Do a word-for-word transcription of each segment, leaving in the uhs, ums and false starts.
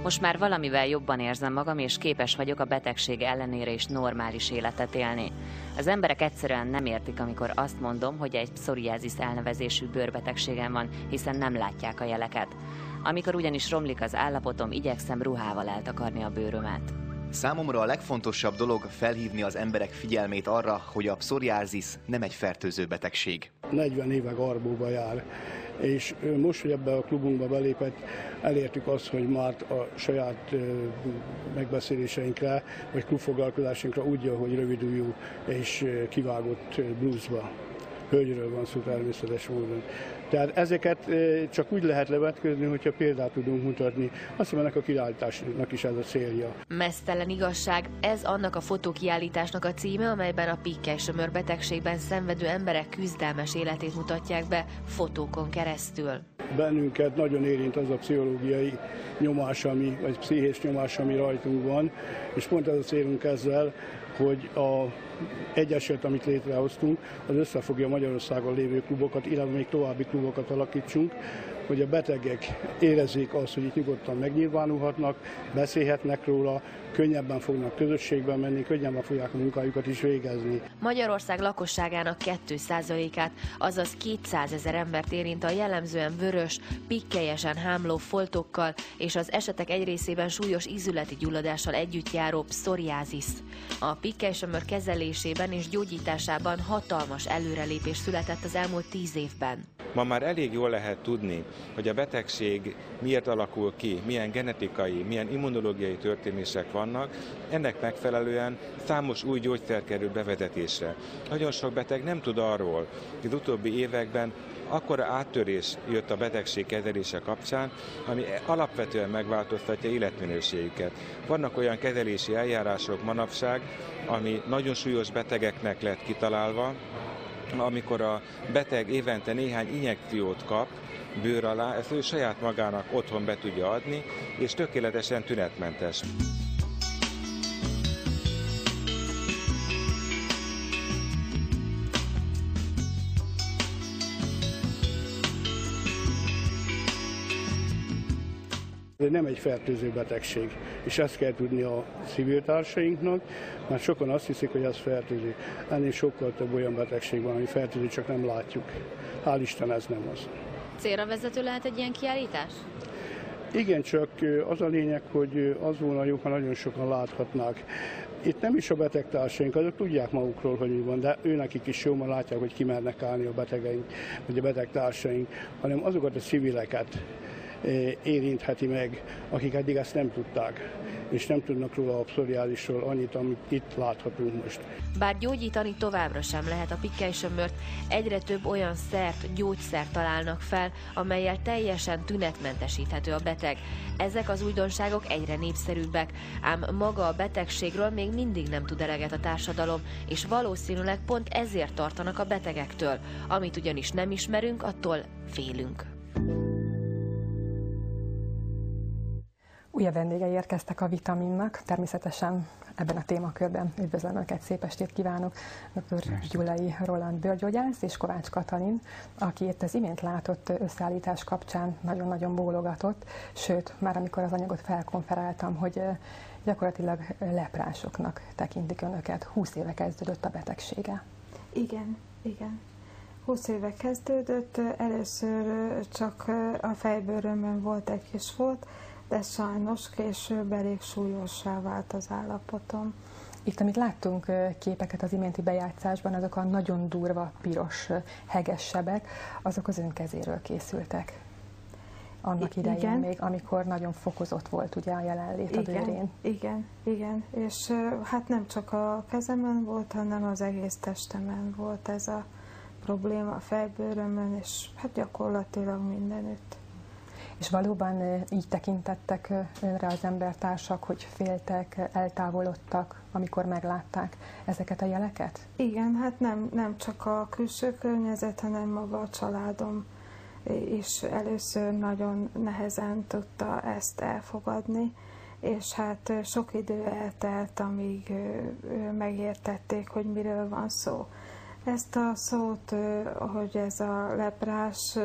Most már valamivel jobban érzem magam, és képes vagyok a betegség ellenére is normális életet élni. Az emberek egyszerűen nem értik, amikor azt mondom, hogy egy pszoriázis elnevezésű bőrbetegségem van, hiszen nem látják a jeleket. Amikor ugyanis romlik az állapotom, igyekszem ruhával eltakarni a bőrömet. Számomra a legfontosabb dolog felhívni az emberek figyelmét arra, hogy a pszoriázis nem egy fertőző betegség. negyven éve garbóba jár, és most, hogy ebbe a klubunkba belépett, elértük azt, hogy már a saját megbeszéléseinkre, vagy klubfoglalkozásunkra úgy jön, hogy rövidújú és kivágott blúzba. Hölgyről van szó természetes módon. Tehát ezeket csak úgy lehet levetközni, hogyha példát tudunk mutatni. Azt hiszem, ennek a kiállításnak is ez a célja. Meztelen igazság, ez annak a fotókiállításnak a címe, amelyben a pikkelysömör betegségben szenvedő emberek küzdelmes életét mutatják be fotókon keresztül. Bennünket nagyon érint az a pszichológiai nyomás, ami, vagy pszichés nyomás, ami rajtunk van, és pont ez a célunk ezzel, hogy a egyesület, amit létrehoztunk, az összefogja Magyarországon lévő klubokat, illetve még további klubokat alakítsunk, hogy a betegek érezzék azt, hogy itt nyugodtan megnyilvánulhatnak, beszélhetnek róla, könnyebben fognak közösségben menni, könnyebben fogják a munkájukat is végezni. Magyarország lakosságának két százalékát, azaz kétszázezer embert érint a jellemzően vörös, pikkelyesen hámló foltokkal és az esetek egy részében súlyos ízületi gyulladással együtt járó pszoriázis. A pikkelysömör kezelésében és gyógyításában hatalmas előrelépés született az elmúlt tíz évben. Ma már elég jól lehet tudni, hogy a betegség miért alakul ki, milyen genetikai, milyen immunológiai történések vannak, ennek megfelelően számos új gyógyszer kerül bevezetésre. Nagyon sok beteg nem tud arról, hogy az utóbbi években akkora áttörés jött a betegség kezelése kapcsán, ami alapvetően megváltoztatja életminőségüket. Vannak olyan kezelési eljárások manapság, ami nagyon súlyos betegeknek lett kitalálva, amikor a beteg évente néhány injekciót kap bőr alá, ezt ő saját magának otthon be tudja adni, és tökéletesen tünetmentes. Ez nem egy fertőző betegség, és ezt kell tudni a civil társainknak, mert sokan azt hiszik, hogy ez fertőző. Ennél sokkal több olyan betegség van, ami fertőző, csak nem látjuk. Hál' Isten, ez nem az. Célra vezető lehet egy ilyen kiállítás? Igen, csak az a lényeg, hogy az volna jó, ha nagyon sokan láthatnák. Itt nem is a betegtársaink, azok tudják magukról, hogy mi van, de őnekik is jó, mert látják, hogy kimernek állni a betegeink, vagy a betegtársaink, hanem azokat a civileket érintheti meg, akik eddig ezt nem tudták, és nem tudnak róla a pszoriázisról annyit, amit itt láthatunk most. Bár gyógyítani továbbra sem lehet a pikkelysömört, egyre több olyan szert, gyógyszert találnak fel, amellyel teljesen tünetmentesíthető a beteg. Ezek az újdonságok egyre népszerűbbek, ám maga a betegségről még mindig nem tud eleget a társadalom, és valószínűleg pont ezért tartanak a betegektől. Amit ugyanis nem ismerünk, attól félünk. Újabb vendégei érkeztek a Vitaminnak, természetesen ebben a témakörben üdvözlöm Önöket, szép estét kívánok! dr. Gyulai Roland bőrgyógyász és Kovács Katalin, aki itt az imént látott összeállítás kapcsán nagyon-nagyon bólogatott, sőt, már amikor az anyagot felkonferáltam, hogy gyakorlatilag leprásoknak tekintik Önöket. húsz éve kezdődött a betegsége. Igen, igen. húsz éve kezdődött, először csak a fejbőrömön volt egy kis folt, de sajnos később elég súlyossá vált az állapotom. Itt, amit láttunk képeket az iménti bejátszásban, azok a nagyon durva, piros, heges sebek, azok az ön kezéről készültek. Annak I idején igen. még, amikor nagyon fokozott volt ugye a jelenlét a igen, bőrén. Igen, igen, és hát nem csak a kezemen volt, hanem az egész testemen volt ez a probléma, a fejbőrömön, és hát gyakorlatilag mindenütt. És valóban így tekintettek önre az embertársak, hogy féltek, eltávolodtak, amikor meglátták ezeket a jeleket? Igen, hát nem, nem csak a külső környezet, hanem maga a családom is először nagyon nehezen tudta ezt elfogadni, és hát sok idő eltelt, amíg megértették, hogy miről van szó. Ezt a szót, hogy ez a leprás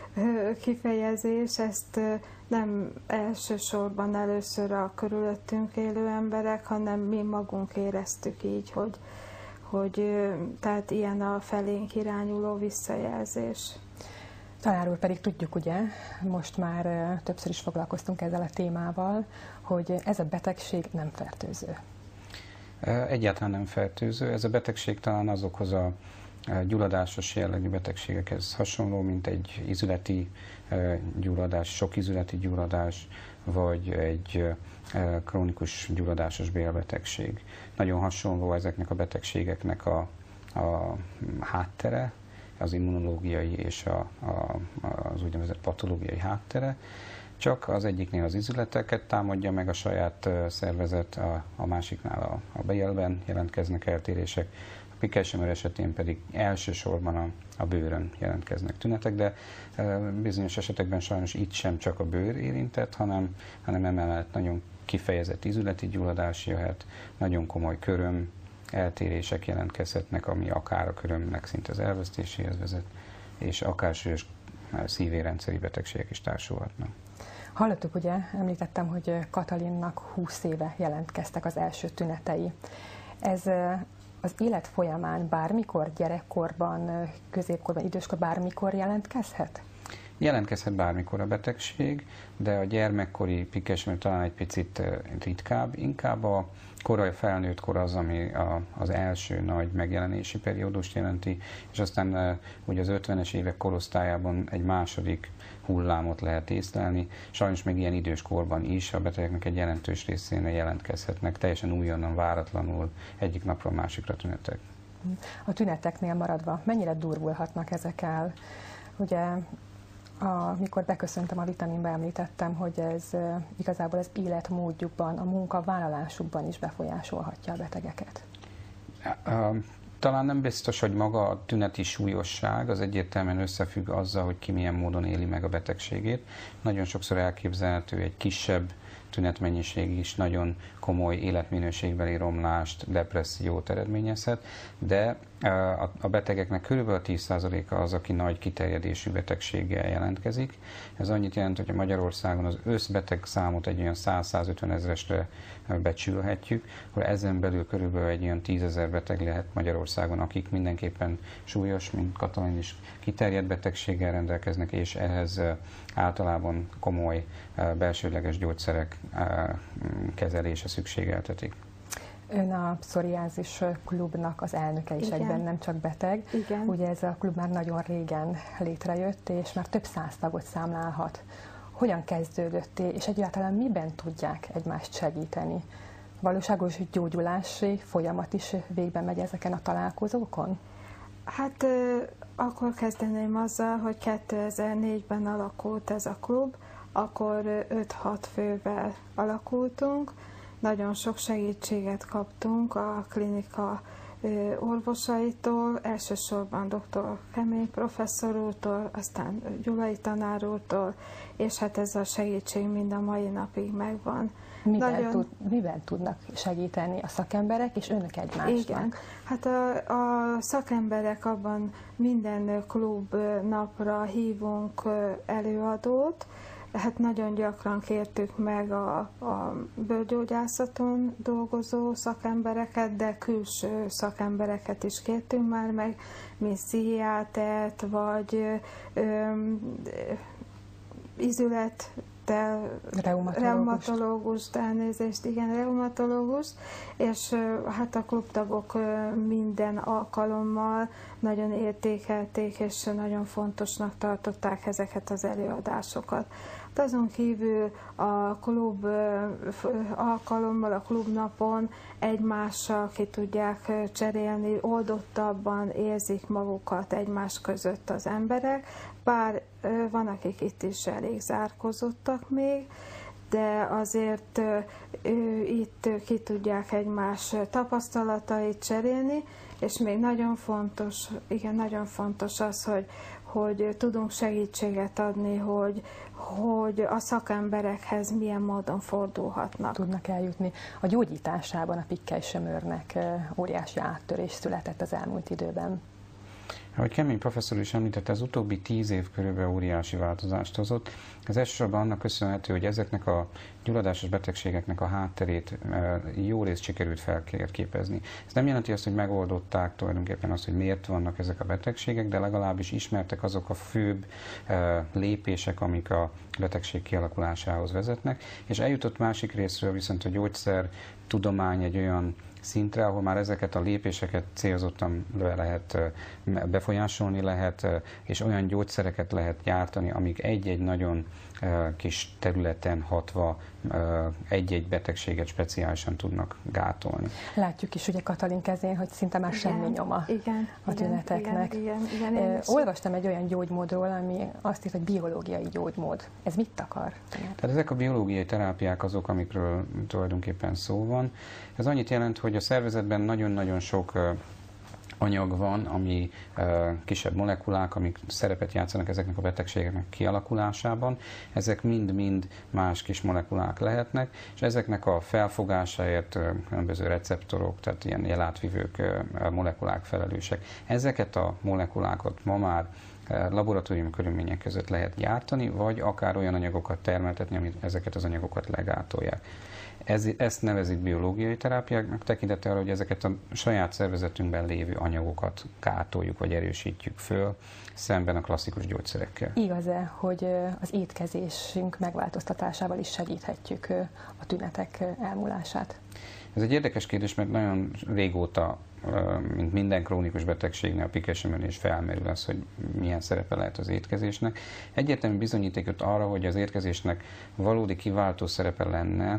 kifejezés, ezt nem elsősorban először a körülöttünk élő emberek, hanem mi magunk éreztük így, hogy, hogy tehát ilyen a felénk irányuló visszajelzés. Tanár úr, pedig tudjuk, ugye, most már többször is foglalkoztunk ezzel a témával, hogy ez a betegség nem fertőző. Egyáltalán nem fertőző. Ez a betegség talán azokhoz a gyulladásos jellegű betegségekhez hasonló, mint egy ízületi gyulladás, sok ízületi gyulladás, vagy egy krónikus gyulladásos bélbetegség. Nagyon hasonló ezeknek a betegségeknek a, a háttere, az immunológiai és a, a, az úgynevezett patológiai háttere, csak az egyiknél az ízületeket támadja meg a saját szervezet, a, a másiknál a, a bélben jelentkeznek eltérések, a pikkely-sömör esetén pedig elsősorban a, a bőrön jelentkeznek tünetek, de e, bizonyos esetekben sajnos itt sem csak a bőr érintett, hanem, hanem emellett nagyon kifejezett ízületi gyulladás jöhet, nagyon komoly köröm, eltérések jelentkezhetnek, ami akár a körömnek szinte az elvesztéséhez vezet, és akár súlyos szívérendszeri betegségek is társulhatnak. Hallottuk, ugye, említettem, hogy Katalinnak húsz éve jelentkeztek az első tünetei. Ez az élet folyamán bármikor, gyerekkorban, középkorban, időskor bármikor jelentkezhet? Jelentkezhet bármikor a betegség, de a gyermekkori pikkely-sömör talán egy picit ritkább, inkább a korai felnőtt kor az, ami a, az első nagy megjelenési periódust jelenti, és aztán ugye az ötvenes évek korosztályában egy második hullámot lehet észlelni. Sajnos még ilyen idős korban is a betegeknek egy jelentős részén jelentkezhetnek, teljesen újonnan, váratlanul egyik napról a másikra tünetek. A tüneteknél maradva, mennyire durvulhatnak ezek el? Ugye, amikor beköszöntem a vitaminba, említettem, hogy ez igazából az életmódjukban, a munkavállalásukban is befolyásolhatja a betegeket. Talán nem biztos, hogy maga a tüneti súlyosság az egyértelműen összefügg azzal, hogy ki milyen módon éli meg a betegségét. Nagyon sokszor elképzelhető egy kisebb tünetmennyiség is nagyon komoly életminőségbeli romlást, depressziót eredményezhet, de a betegeknek körülbelül tíz százaléka az, aki nagy kiterjedésű betegséggel jelentkezik. Ez annyit jelent, hogy a Magyarországon az összbeteg számot egy olyan száz-százötven ezresre becsülhetjük, hogy ezen belül körülbelül egy olyan tízezer beteg lehet Magyarországon, akik mindenképpen súlyos, mint Katalin is, kiterjedt betegséggel rendelkeznek, és ehhez általában komoly belsőleges gyógyszerek kezelése szükségeltetik. Ön a pszoriázis klubnak az elnöke is. Igen. Egyben, nem csak beteg. Igen. Ugye ez a klub már nagyon régen létrejött, és már több száz tagot számlálhat. Hogyan kezdődött, és egyáltalán miben tudják egymást segíteni? Valóságos gyógyulási folyamat is végben megy ezeken a találkozókon? Hát akkor kezdeném azzal, hogy kétezer-négyben alakult ez a klub, akkor öt-hat fővel alakultunk. Nagyon sok segítséget kaptunk a klinika orvosaitól, elsősorban dr. Kemény professzor úrtól, aztán Gyulai tanár úrtól, és hát ez a segítség mind a mai napig megvan. Miben, Nagyon... tud, miben tudnak segíteni a szakemberek és önök egymásnak? Igen, hát a, a szakemberek abban minden klub napra hívunk előadót. Hát nagyon gyakran kértük meg a, a bőrgyógyászaton dolgozó szakembereket, de külső szakembereket is kértünk már meg, mint pszichiátert, vagy ö, ízület, de reumatológus, elnézést, igen, reumatológus, és hát a klubtagok minden alkalommal nagyon értékelték, és nagyon fontosnak tartották ezeket az előadásokat. De azon kívül a klub alkalommal, a klubnapon egymással ki tudják cserélni, oldottabban érzik magukat egymás között az emberek, bár van, akik itt is elég zárkozottak még, de azért itt ki tudják egymás tapasztalatait cserélni, és még nagyon fontos, igen, nagyon fontos az, hogy, hogy tudunk segítséget adni, hogy, hogy a szakemberekhez milyen módon fordulhatnak. Tudnak eljutni. A gyógyításában a pikkely-sömörnek óriási áttörés született az elmúlt időben. Ahogy Kemény professzor is említette, az utóbbi tíz év körülbelül óriási változást hozott. Ez elsősorban annak köszönhető, hogy ezeknek a gyulladásos betegségeknek a hátterét jó részt sikerült felképezni. Ez nem jelenti azt, hogy megoldották tulajdonképpen azt, hogy miért vannak ezek a betegségek, de legalábbis ismertek azok a főbb lépések, amik a betegség kialakulásához vezetnek, és eljutott másik részről viszont a gyógyszer tudomány egy olyan szintre, ahol már ezeket a lépéseket célzottan le lehet befolyásolni lehet, és olyan gyógyszereket lehet gyártani, amik egy-egy nagyon kis területen hatva egy-egy betegséget speciálisan tudnak gátolni. Látjuk is ugye Katalin kezén, hogy szinte már igen, semmi nyoma igen, a tüneteknek. Igen, igen, igen, Olvastam egy olyan gyógymódról, ami azt írt, hogy biológiai gyógymód. Ez mit akar? Tehát ezek a biológiai terápiák azok, amikről tulajdonképpen szó van. Ez annyit jelent, hogy a szervezetben nagyon-nagyon sok anyag van, ami uh, kisebb molekulák, amik szerepet játszanak ezeknek a betegségeknek kialakulásában. Ezek mind-mind más kis molekulák lehetnek, és ezeknek a felfogásáért uh, különböző receptorok, tehát ilyen jelátvivők, uh, molekulák felelősek. Ezeket a molekulákat ma már uh, laboratóriumi körülmények között lehet gyártani, vagy akár olyan anyagokat termeltetni, amit ezeket az anyagokat legátolják. Ez, ezt nevezik biológiai terápiáknak, tekintettel arra, hogy ezeket a saját szervezetünkben lévő anyagokat gátoljuk vagy erősítjük föl, szemben a klasszikus gyógyszerekkel. Igaz-e, hogy az étkezésünk megváltoztatásával is segíthetjük a tünetek elmúlását? Ez egy érdekes kérdés, mert nagyon régóta, mint minden krónikus betegségnél, a pikesemen is felmerül az, hogy milyen szerepe lehet az étkezésnek. Egyértelmű bizonyítékot arra, hogy az étkezésnek valódi kiváltó szerepe lenne,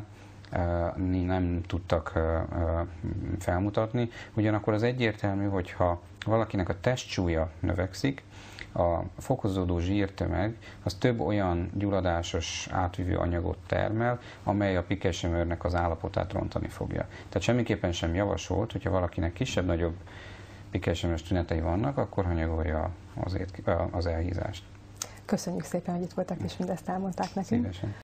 nem tudtak felmutatni. Ugyanakkor az egyértelmű, hogyha valakinek a testsúlya növekszik, a fokozódó zsírtömeg az több olyan gyulladásos átvívő anyagot termel, amely a pikesömörnek az állapotát rontani fogja. Tehát semmiképpen sem javasolt, hogyha valakinek kisebb-nagyobb pikesömös tünetei vannak, akkor hanyagolja az, az elhízást. Köszönjük szépen, hogy itt voltak és mindezt elmondták nekünk. Szívesen.